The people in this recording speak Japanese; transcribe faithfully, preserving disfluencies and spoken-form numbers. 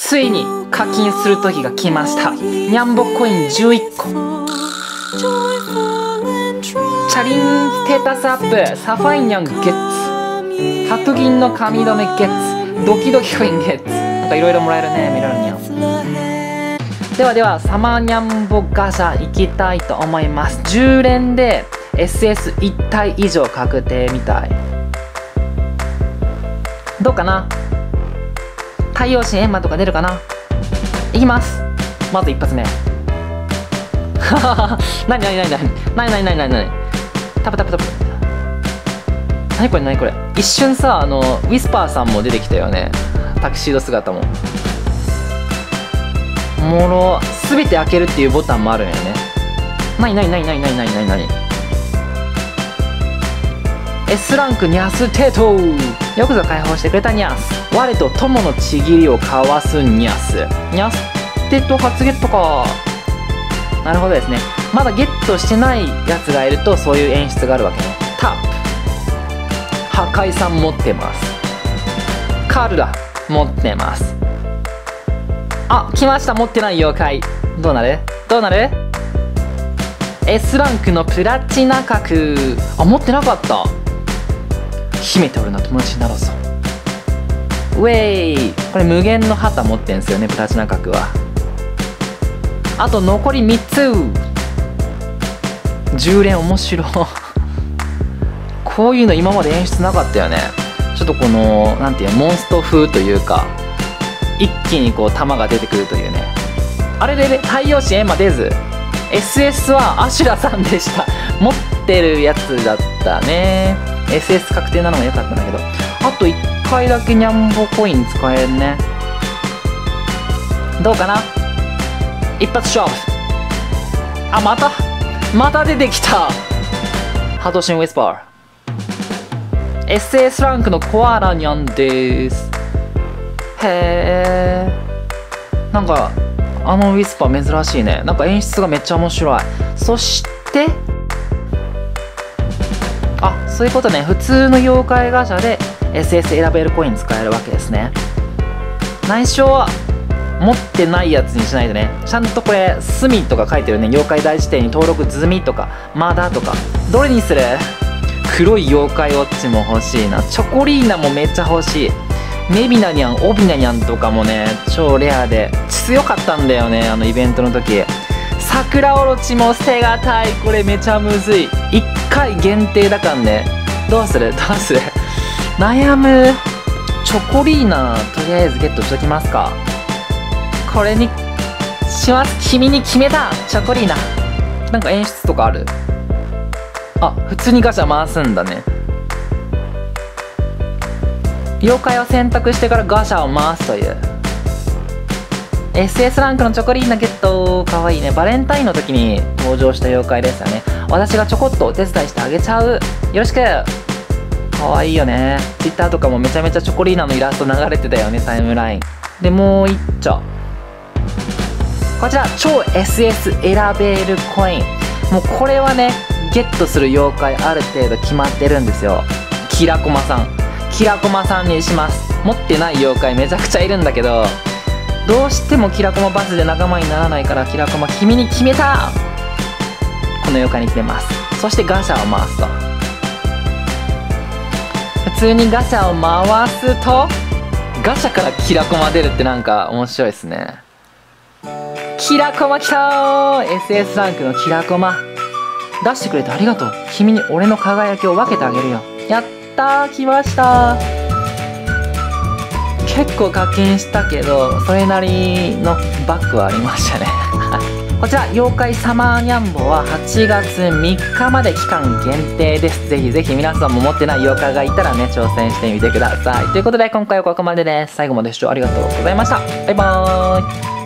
ついに課金する時が来ました。ニャンボコインじゅういっこ。チャリンステータスアップ、サファイニャンゲッツ、白銀の髪留めゲッツ、ドキドキコインゲッツ。なんかいろいろもらえるね、見られるにゃん。ではでは、サマーニャンボガシャ行きたいと思います。じゅう連で エスエスいち 体以上確定みたい。どうかな。太陽神エンマとか出るかな。いきます。まず一発目。なになになになになになになになになにタプタプタプ。なにこれなにこれ。一瞬さ、あのウィスパーさんも出てきたよね。タキシード姿も。もろ全て開けるっていうボタンもあるんよね。なになになになになになになになに S ランクニャステト。よくぞ解放してくれたニャス。我と友のちぎりを交わすニャス。ニャステト初ゲットか。なるほどですね。まだゲットしてないやつがいるとそういう演出があるわけね。タップ。破壊さん持ってます。カルラ持ってます。あ、来ました。持ってない妖怪。どうなるどうなる ?S ランクのプラチナ角。あ、持ってなかった。秘めておるな、友達になろうぞ。ウェイ。これ無限の旗持ってんすよね、プラチナ角は。あと残りみっつ。じゅう連面白い。こういうの今まで演出なかったよね。ちょっとこのなんていうモンスト風というか、一気にこう弾が出てくるというね。あれれれ、太陽神エンマ出ず。 エスエス はアシュラさんでした。持ってるやつだったね。 エスエス 確定なのが良かったんだけど、あといっかいだけニャンボコイン使えるね。どうかな。一発勝負。あ、またまた出てきた。ハトシンウィスパー。 エスエス ランクのコアラニャンです。へえ。なんかあのウィスパー珍しいね。なんか演出がめっちゃ面白い。そしてあ、そういうことね。普通の妖怪ガチャで エスエス 選べるコイン使えるわけですね。内緒は持ってないやつにしないとね。ちゃんとこれ隅とか書いてるね。妖怪大辞典に登録済みとかまだとか。どれにする。黒い妖怪ウォッチも欲しいな。チョコリーナもめっちゃ欲しい。メビナニャン、オビナニャンとかもね、超レアで強かったんだよね、あのイベントの時。桜オロチも捨てがたい。これめちゃむずい。いっかい限定だからね。どうするどうする悩む。チョコリーナとりあえずゲットしときますか。これにします。君に決めた。チョコリーナ。なんか演出とかある。あ、普通にガチャ回すんだね。妖怪を選択してからガシャを回すという。 エスエス ランクのチョコリーナゲット。かわいいね。バレンタインの時に登場した妖怪ですよね。私がちょこっとお手伝いしてあげちゃう。よろしく。かわいいよね。 Twitter とかもめちゃめちゃチョコリーナのイラスト流れてたよね、タイムラインで。もう一丁こちら、超 エスエス 選べるコイン。もうこれはね、ゲットする妖怪ある程度決まってるんですよ。キラコマさん。キラコマさんにします。持ってない妖怪めちゃくちゃいるんだけど、どうしてもキラコマバズで仲間にならないから、キラコマ君に決めた。この妖怪に決めます。そしてガシャを回すと。普通にガシャを回すとガシャからキラコマ出るってなんか面白いですね。キラコマきたー。 エスエス ランクのキラコマ出してくれてありがとう。君に俺の輝きを分けてあげるよ。やったー、来ました。結構課金したけどそれなりのバックはありましたね。こちら妖怪サマーニャンボははちがつみっかまで期間限定です。ぜひぜひ皆さんも持ってない妖怪がいたらね、挑戦してみてください。ということで今回はここまでです。最後まで視聴ありがとうございました。バイバーイ。